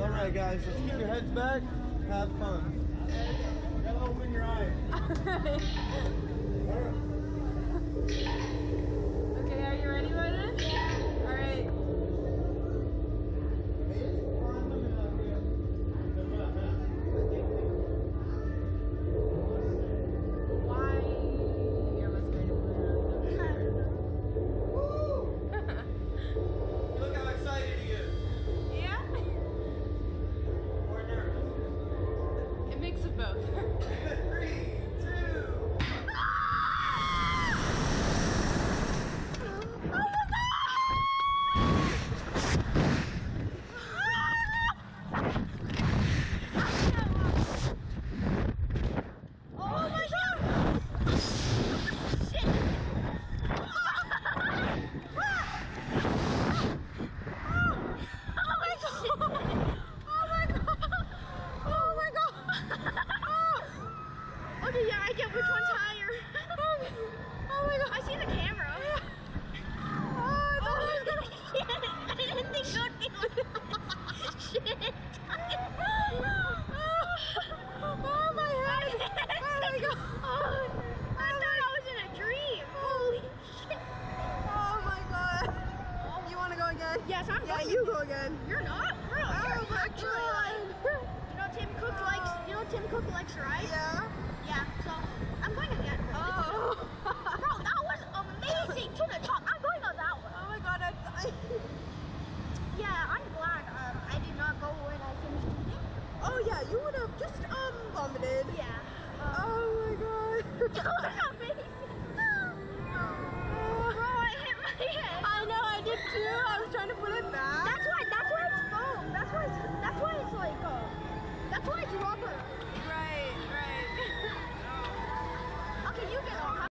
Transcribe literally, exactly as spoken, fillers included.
All right, guys, just keep your heads back. Have fun. You gotta open your eyes. Okay, are you ready, Brennan? Yeah. All right. Why? Here, let's go. Look how excited he is. Yeah? Or nervous. It makes it both. Three, two. Okay, yeah, I get which one's higher. Oh my god, I see the camera. Oh, oh shit, I didn't think it would be like that. Shit. Oh my head. Oh my god. Oh, I thought I was in a dream. Holy shit. Oh my god. You want to go again? Yes, I'm Yeah, going. you go again. You're not, bro. You're Oh my actually god. like, you know Tim Cook likes, you know Tim Cook likes rice? Yeah. Yeah, so I'm going again. Bro. Oh. Bro, that was amazing. To the top. I'm going on that one. Oh my god, I, I Yeah, I'm glad um, I did not go when I finished eating. Oh yeah, you would have just um vomited. Yeah. Um, Oh my god. that was amazing. Bro, I hit my head. I know, I did too. I was trying to put it